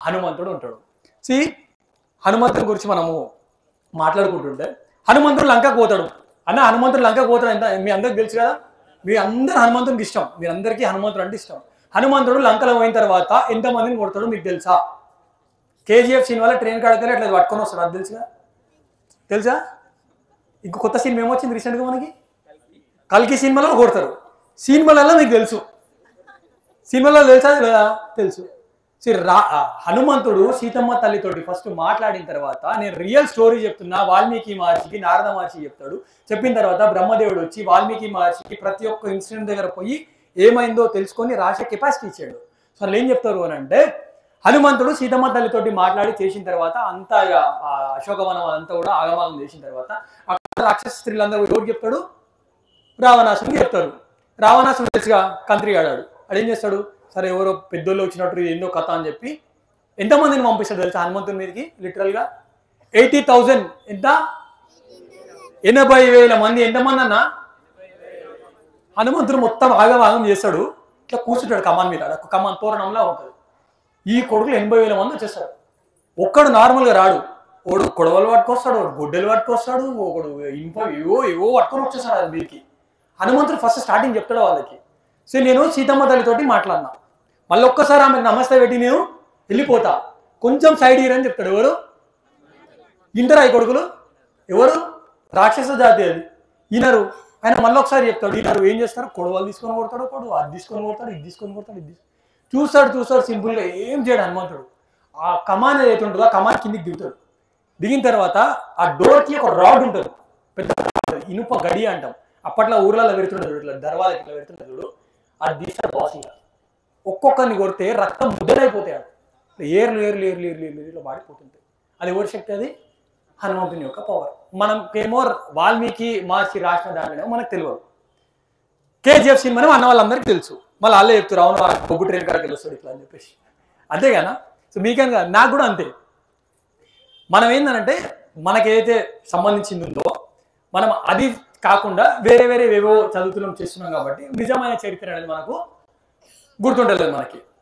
హనుమంతుడు ఉంటాడు. సి హనుమంతుడి గురించి మనము మాట్లాడుకుంటుంటే హనుమంతుడు లంకకు పోతాడు. అన్న హనుమంతుడు లంకకు పోతాడు ఎంత మీ అందరికి తెలుసు కదా. మీ అందరు హనుమంతుడికి ఇష్టం, మీరందరికీ హనుమంతుడు అంటే ఇష్టం. హనుమంతుడు లంకలో పోయిన తర్వాత ఎంతమందిని కొడతాడో మీకు తెలుసా? కేజీఎఫ్ సినిమాలో ట్రైన్ కాడకలే అట్లా పట్టుకొని వస్తాడు, అది తెలుసా? ఇంకో కొత్త సినిమా ఏమొచ్చింది రీసెంట్గా మనకి, కల్కి సినిమాలో కొడతారు. సినిమాలలో మీకు తెలుసు, సినిమాలో తెలుసా లేదా? తెలుసు. హనుమంతుడు సీతమ్మ తల్లితోటి ఫస్ట్ మాట్లాడిన తర్వాత నేను రియల్ స్టోరీ చెప్తున్నా, వాల్మీకి మహర్షికి నారద మహర్షి చెప్తాడు. చెప్పిన తర్వాత బ్రహ్మదేవుడు వచ్చి వాల్మీకి మహర్షికి ప్రతి ఒక్క ఇన్సిడెంట్ దగ్గర పోయి ఏమైందో తెలుసుకొని రాసే కెపాసిటీ ఇచ్చాడు. సో వాళ్ళు ఏం చెప్తారు అని అంటే, హనుమంతుడు సీతమ్మ తల్లితోటి మాట్లాడి చేసిన తర్వాత అంతా అశోకవనం అంతా కూడా ఆగమాగం చేసిన తర్వాత అక్కడ రాక్షస స్త్రీలందరూ ఎవరు చెప్తాడు? రావణాసుడికి చెప్తారు. రావణాసుడు తెలుసుగా కంత్రిగాడాడు. అడు ఏం చేస్తాడు? సరే ఎవరో పెద్దోళ్ళు వచ్చినట్టు ఇది ఏందో కథ అని చెప్పి ఎంతమందిని పంపిస్తాడు తెలుసా హనుమంతుడి మీదకి? లిటరల్గా 80,000. ఎంత? 80,000 మంది. ఎంతమంది అన్న? హనుమంతుడు మొత్తం ఆగమాగం చేస్తాడు. ఇట్లా కూర్చుంటాడు కమాన్ మీద, కమాన్ తోరణంలా ఉంటుంది. ఈ కొడుకులు 80,000 మంది వచ్చేస్తాడు. ఒక్కడు నార్మల్గా రాడు. ఒకడు కొడవలు పట్టుకొస్తాడు, ఒకడు గొడ్డలు పట్టుకొస్తాడు, ఒకడు ఇంప ఏవో పట్టుకొని వచ్చేస్తాడు అది మీదకి. హనుమంతుడు ఫస్ట్ స్టార్టింగ్ చెప్తాడు వాళ్ళకి, సో నేను సీతమ్మ తల్లితోటి మాట్లాడినా, మళ్ళీ ఒక్కసారి ఆమెకు నమస్తే పెట్టి నేను వెళ్ళిపోతా, కొంచెం సైడ్ ఇయరని చెప్తాడు. ఎవరు ఇంటరా ఈ కొడుకులు? ఎవరు? రాక్షస జాతి అది. ఈనరు. ఆయన మళ్ళీ ఒకసారి చెప్తాడు. ఈనరు. ఏం చేస్తారు? కొడవలు తీసుకొని కొడతాడు, కొడు అది తీసుకొని కొడతాడు, ఇది తీసుకొని కొడతాడు, ఇది చూస్తాడు సింపుల్గా ఏం చేయడు హనుమంతుడు. ఆ కమాన్ ఏదైతే ఉంటుందో ఆ కమాన్ కిందికి దిగుతాడు. దిగిన తర్వాత ఆ డోర్కి ఒక రాడ్ ఉంటుంది, పెద్ద ఇనుప గడి అంటాం. అప్పట్లో ఊర్లలో పెడుతుండదు, ఇట్లా దర్వాలకి ఇట్లా పెడుతుండదు చూడు, అది తీస్తాడు బాసుగా. ఒక్కొక్కరిని కొడితే రక్తం ముద్దలైపోతాయి, ఏర్లు ఏర్లు ఏర్లు ఏర్లు ఏర్లు ఇట్లా వాడిపోతుంటాయి. అది ఎవరి శక్తి? అది హనుమంతుని యొక్క పవర్. మనకేమో వాల్మీకి మహర్షి రాసిన దానిలో మనకు తెలియదు. కేజీఎఫ్ సినిమాని అన్న వాళ్ళందరికీ తెలుసు. మళ్ళీ వాళ్ళే చెప్తారు, అవును బొగ్గు ట్రైన్ కాడికి వెళ్ళొస్తాడు ఇట్లా అని చెప్పేసి. అంతేగానా? సో మీకేం కాదు, నాకు కూడా అంతే. మనం ఏంటంటే మనకేదైతే సంబంధించింది ఉందో మనం అది కాకుండా వేరే వేరేవేవో చదువుతున్నాం చేస్తున్నాం కాబట్టి నిజమైన చరిత్ర అనేది మనకు గుర్తుండలేదు మనకి.